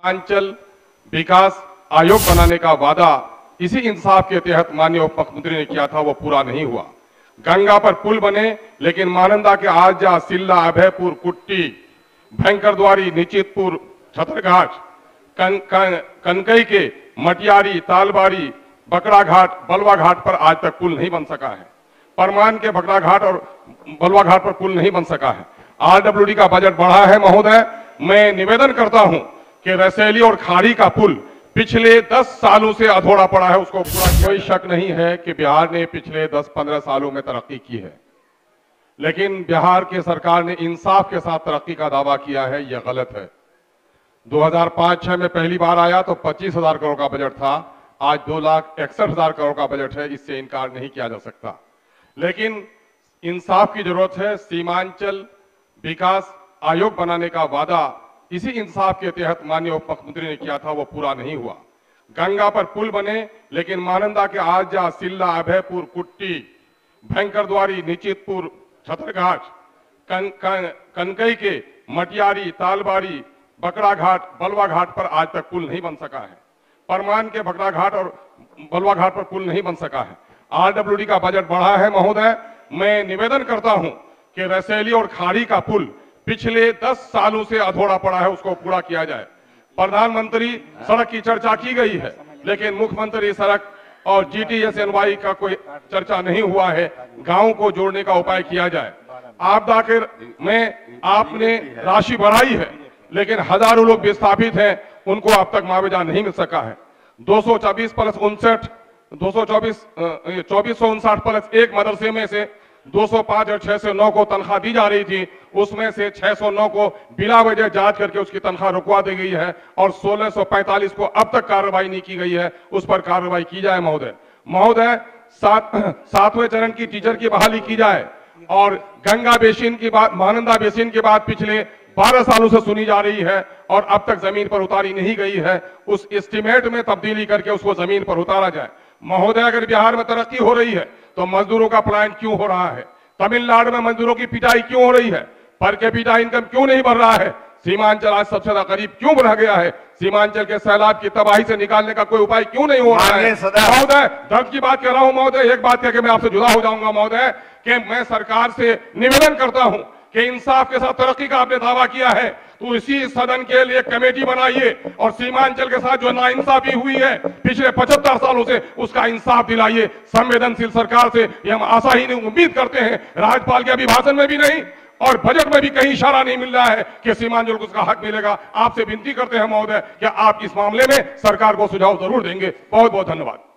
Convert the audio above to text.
अंचल विकास आयोग बनाने का वादा इसी इंसाफ के तहत माननीय उप मुख्यमंत्री ने किया था, वो पूरा नहीं हुआ। गंगा पर पुल बने, लेकिन मानंदा के आजा, सिल्ला, अभयपुर, कुट्टी, भयंकरद्वारी, निश्चितपुर, छतरघाट, कनकई के मटियारी, तालबारी, बकरा घाट, बलवा घाट पर आज तक पुल नहीं बन सका है। परमान के बकरा घाट और बलवा घाट पर पुल नहीं बन सका है। आरडब्ल्यूडी का बजट बढ़ा है। महोदय, मैं निवेदन करता हूं कि रसैली और खाड़ी का पुल पिछले 10 सालों से अधूरा पड़ा है, उसको पूरा। कोई शक नहीं है कि बिहार ने पिछले 10-15 सालों में तरक्की की है, लेकिन बिहार की सरकार ने इंसाफ के साथ तरक्की का दावा किया है, यह गलत है। 2005-06 में पहली बार आया तो 25,000 करोड़ का बजट था, आज 2,61,000 करोड़ का बजट है, इससे इनकार नहीं किया जा सकता। लेकिन इंसाफ की जरूरत है। सीमांचल विकास आयोग बनाने का वादा इसी इंसाफ के तहत माननीय उप मुख्यमंत्री ने किया था, वो पूरा नहीं हुआ। गंगा पर पुल बने, लेकिन मानंदा के आजा, सिल्ला, अभयपुर, कुट्टी, भयंकरद्वारी, निश्चितपुर, छतरघाट, कनकई के मटियारी, तालबारी, बकरा घाट, बलवा घाट पर आज तक पुल नहीं बन सका है। परमान के बकरा घाट और बलवा घाट पर पुल नहीं बन सका है। आरडब्ल्यूडी का बजट बढ़ा है। महोदय, मैं निवेदन करता हूं कि रसैली और खाड़ी का पुल पिछले 10 सालों से अधूरा पड़ा है, उसको पूरा किया जाए। प्रधानमंत्री सड़क की चर्चा की गई है, लेकिन मुख्यमंत्री सड़क और GTSNY का कोई चर्चा नहीं हुआ है। गांव को जोड़ने का उपाय किया जाए। आपदा के में आपने राशि बढ़ाई है, लेकिन हजारों लोग विस्थापित हैं, उनको अब तक मुआवजा नहीं मिल सका है। 2459 प्लस 1 मदरसे में से 205 और 609 को तनख्वाह दी जा रही थी, उसमें से 609 को बिला वजह जांच करके उसकी तनख्वाह रुकवा दी गई है और 1645 को अब तक कार्रवाई नहीं की गई है, उस पर कार्रवाई की जाए। महोदय, 7वें चरण की टीचर की बहाली की जाए और गंगा बेसिन की बात, महानंदा बेसिन की बात पिछले 12 सालों से सुनी जा रही है और अब तक जमीन पर उतारी नहीं गई है, उस एस्टीमेट में तब्दीली करके उसको जमीन पर उतारा जाए। महोदय, अगर बिहार में तरक्की हो रही है तो मजदूरों का पलायन क्यों हो रहा है? तमिलनाडु में मजदूरों की पिटाई क्यों हो रही है? पर कैपिटा इनकम क्यों नहीं बढ़ रहा है? सीमांचल आज सबसे ज्यादा गरीब क्यों बना गया है? सीमांचल के सैलाब की तबाही से निकालने का कोई उपाय क्यों नहीं हो रहा है? महोदय, धर्म की बात कर रहा हूं महोदय, एक बात कह के मैं आपसे जुदा हो जाऊंगा महोदय, कि मैं सरकार से निवेदन करता हूं कि इंसाफ के साथ तरक्की का आपने दावा किया है, तो इसी सदन के लिए कमेटी बनाइए और सीमांचल के साथ जो नाइंसाफी हुई है पिछले 75 सालों से, उसका इंसाफ दिलाइए। संवेदनशील सरकार से ये हम आशा ही नहीं, उम्मीद करते हैं। राज्यपाल के अभिभाषण में भी नहीं और बजट में भी कहीं इशारा नहीं मिल रहा है कि सीमांचल को उसका हक मिलेगा। आपसे विनती करते हैं महोदय कि आप इस मामले में सरकार को सुझाव जरूर देंगे। बहुत बहुत धन्यवाद।